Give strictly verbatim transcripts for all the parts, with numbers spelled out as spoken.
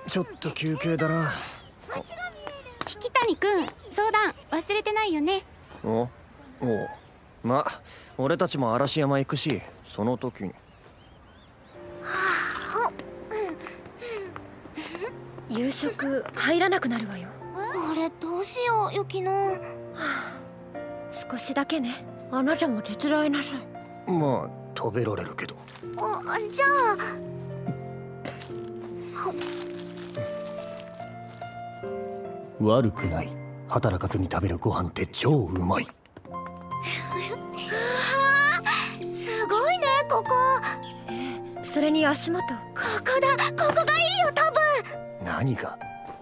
ちょっと休憩だな。 引谷君、相談忘れてないよね。 おおう、まあ俺たちも嵐山行くし、その時に。 夕食入らなくなるわよ。 あれどうしよう、ユキノ。 少しだけね。あなたも手伝いなさい。 まあ食べられるけど。 あ、じゃあ悪くない。働かずに食べるご飯って超うまい。 すごいね、ここ。 それに足元。 ここだ、ここがいいよ、多分。 何が？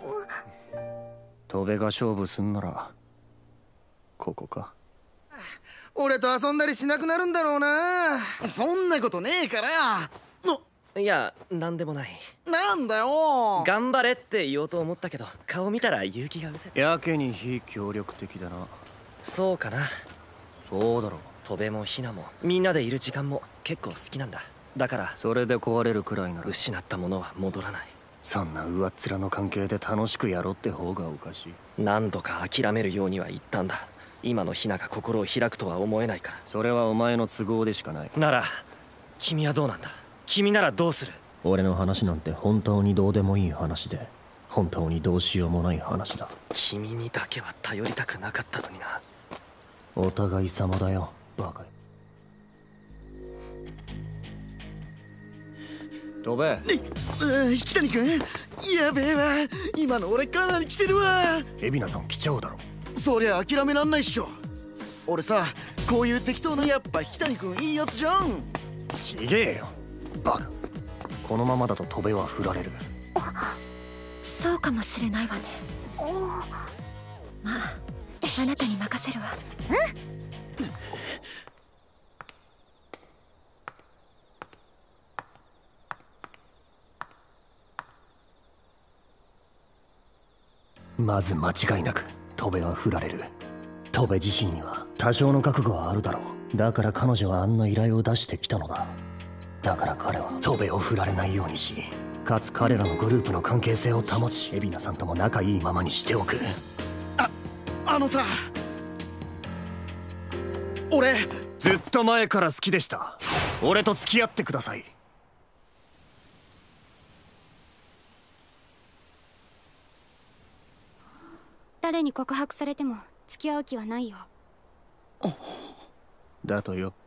戸辺が勝負すんならここか。 俺と遊んだりしなくなるんだろうな。そんなことねえから。 いや、なんでもない。 なんだよ。 頑張れって言おうと思ったけど、顔見たら勇気が失せて。 やけに非協力的だな。 そうかな。 そうだろう。 戸辺もひなもみんなでいる時間も結構好きなんだ。だからそれで壊れるくらいなら失ったものは戻らない。 そんな上っ面の関係で楽しくやろうって方がおかしい。 何度か諦めるようには言ったんだ。今のひなが心を開くとは思えないから。 それはお前の都合でしかない。 なら君はどうなんだ。君ならどうする。 俺の話なんて本当にどうでもいい話で、本当にどうしようもない話だ。 君にだけは頼りたくなかったのにな。 お互い様だよ、バカ。飛べ。 引谷君、やべえわ。今の俺かなり来てるわ。 海老名さん来ちゃうだろ。 そりゃ諦めらんないっしょ。俺さ、こういう適当な、やっぱ引谷君いいやつじゃん。 ちげえよ、バカ。このままだと戸辺は振られる。 そうかもしれないわね。まああなたに任せるわ。 まず間違いなく戸辺は振られる。戸辺自身には多少の覚悟はあるだろう。だから彼女はあんな依頼を出してきたのだ。だから彼は戸辺を振られないようにし、かつ彼らのグループの関係性を保ち、海老名さんとも仲いいままにしておく。 あ、あのさ、俺ずっと前から好きでした。俺と付き合ってください。 誰に告白されても付き合う気はないよ。 だとよ。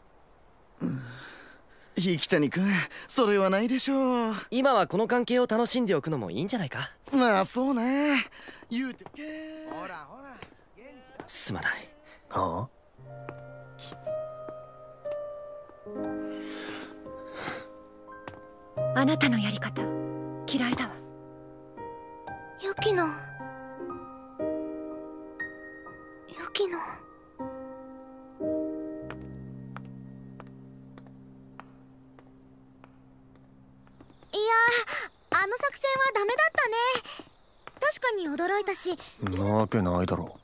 引谷君、それはないでしょう。 今はこの関係を楽しんでおくのもいいんじゃないか。 まあそうね。言うてほらほら。 すまない。 はあ、あなたのやり方嫌いだわ。 ユキノ、ユキノ。いやー、あの作戦はダメだったね。確かに驚いたし。 なわけないだろ。 だよね。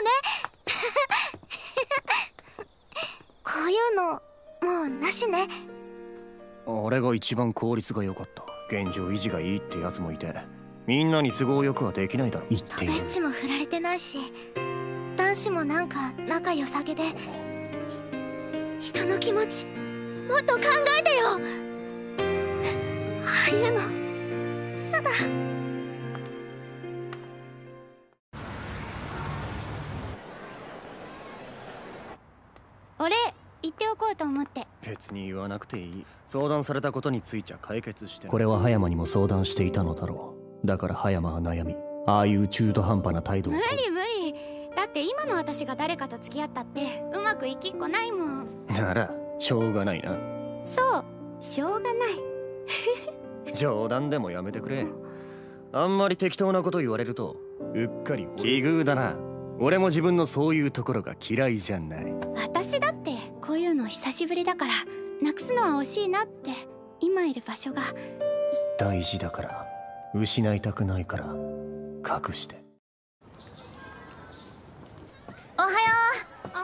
こういうのもうなしね。 俺が一番効率が良かった。現状維持がいいってやつもいて、みんなに都合よくはできないだろ。言っている。 ベンチも振られてないし、男子もなんか仲良さげで。人の気持ちもっと考えてよ。ああいうのやだ。 俺言っておこうと思って。 別に言わなくていい。相談されたことについちゃ解決して。これは葉山にも相談していたのだろう。だから葉山は悩み、ああいう中途半端な態度を。 無理無理。だって今の私が誰かと付き合ったってうまくいきっこないもん。 ならしょうがないな。 そう、しょうがない。 冗談でもやめてくれ。あんまり適当なこと言われるとうっかり奇遇だな。俺も自分のそういうところが嫌いじゃない。 私だってこういうの久しぶりだから、なくすのは惜しいなって。今いる場所が大事だから、失いたくないから隠して。 おはよう。おは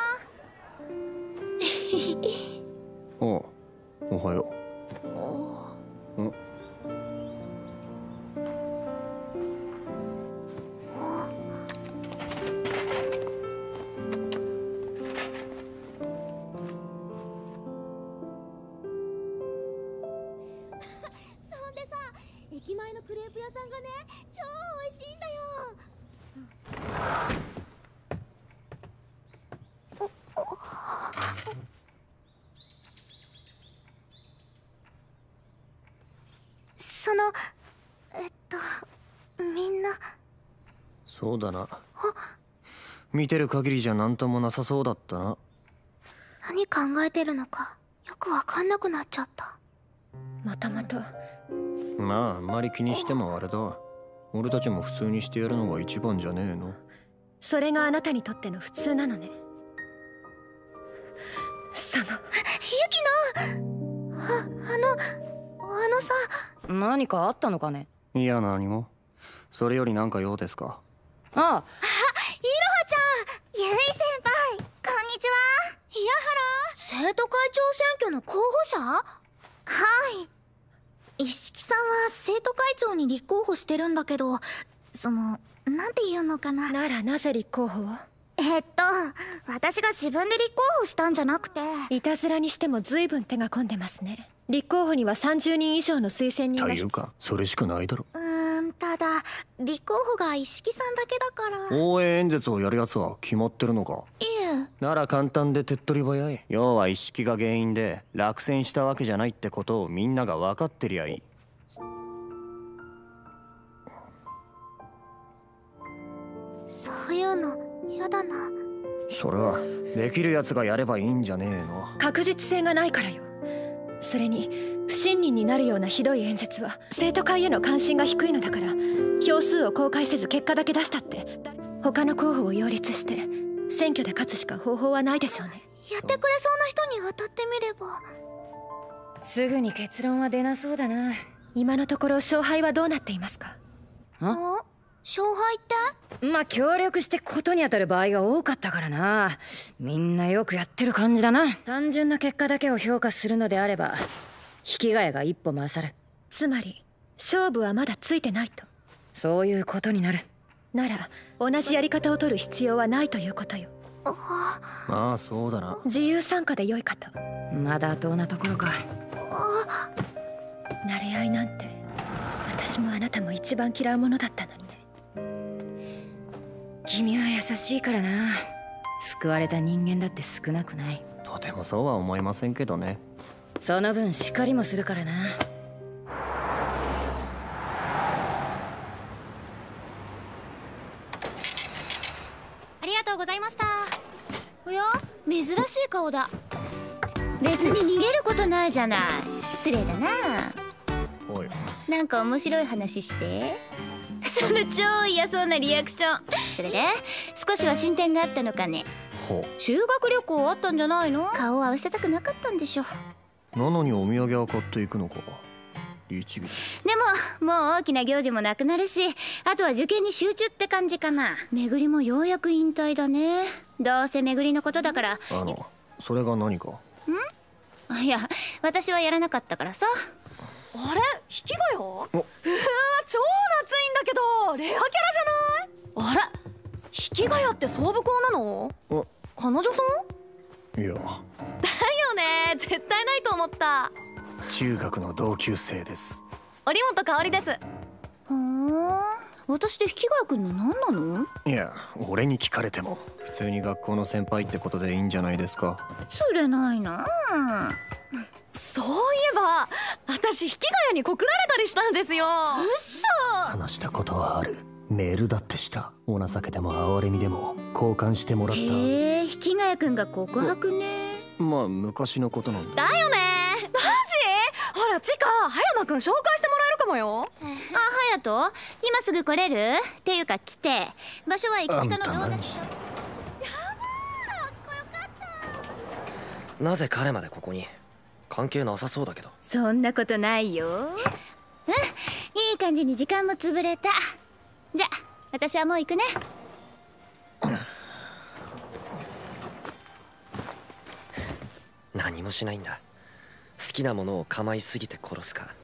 ようおう、おはよう。んんでさ、駅前のクレープ屋さんがね超美味しいんだよ。そのえっとみんな。 そうだな。見てる限りじゃ何ともなさそうだったな。 何考えてるのかよくわかんなくなっちゃった。 もともとまああんまり気にしてもあれだ。俺たちも普通にしてやるのが一番じゃねえの。 それがあなたにとっての普通なのね。そのユキのあ、あのあのさ。 何かあったのかね。 いや何も。それよりなんか用ですか。 ああ、 いろはちゃん。ゆい先輩、こんにちは。宮原、生徒会長選挙の候補者？はい。一色さんは生徒会長に立候補してるんだけど、そのなんていうのかな。 ならなぜ立候補を？ えっと私が自分で立候補したんじゃなくて。 いたずらにしても随分手が込んでますね。立候補にはさんじゅうにん以上の推薦人が。 というかそれしかないだろ。 うーん、ただ立候補が一色さんだけだから。 応援演説をやるやつは決まってるのか。 いえ。 なら簡単で手っ取り早い。要は一式が原因で落選したわけじゃないってことをみんなが分かってりゃいい。 そういうのやだな。 それはできるやつがやればいいんじゃねえの。 確実性がないからよ。それに不信任になるようなひどい演説は生徒会への関心が低いのだから、票数を公開せず結果だけ出したって他の候補を擁立して選挙で勝つしか方法はないでしょうね。 やってくれそうな人に当たってみれば。 すぐに結論は出なそうだな。 今のところ勝敗はどうなっていますか？ あ、勝敗って？ まあ協力してことに当たる場合が多かったからな。みんなよくやってる感じだな。単純な結果だけを評価するのであれば引き換えが一歩勝る。 つまり勝負はまだついてないと。 そういうことになる。 なら同じやり方を取る必要はないということよ。 まあそうだな。 自由参加で良いかと。 まだどんなところか。 慣れ合いなんて私もあなたも一番嫌うものだったのにね。 君は優しいからな。救われた人間だって少なくない。 とてもそうは思いませんけどね。 その分叱りもするからな。 ありがとうございました。おや、珍しい顔だ。別に逃げることないじゃない。失礼だな。 おい、 なんか面白い話して。その超嫌そうなリアクション。それで少しは進展があったのかね。 ほ修学旅行あったんじゃないの？顔を合わせたくなかったんでしょ。 なのにお土産は買っていくのか。律儀。 でももう大きな行事もなくなるし、あとは受験に集中って感じかな。めぐりもようやく引退だね。どうせめぐりのことだから。 あのそれが何か。 ん？いや私はやらなかったからさ。 あれ、引きがよ。うわ、超懐いんだけどレアキャラじゃない？あれ、引きがやって総武校なの？彼女さん？ いや。 だよね、絶対ないと思った。 中学の同級生です。 織本香織です。 ふん、私で引きがやくんの何なの？ いや、俺に聞かれても普通に学校の先輩ってことでいいんじゃないですか。 釣れないな。 そういえば私引きがやに告られたりしたんですよ。うっそ。 話したことはある。メールだってした。お情けでも哀れみでも交換してもらった。 へえ、引きがやくんが告白ね。 まあ昔のことなんだ。 だよね。マジ？ほら、チカ、葉山くん紹介してもらえるかもよ。 あ、隼人、今すぐ来れる？っていうか来て。場所は駅近のあんた動画。 何して。 なぜ彼までここに？関係なさそうだけど。 そんなことないよ。うん、いい感じに時間も潰れた。じゃあ私はもう行くね。 何もしないんだ。好きなものを構いすぎて殺すか。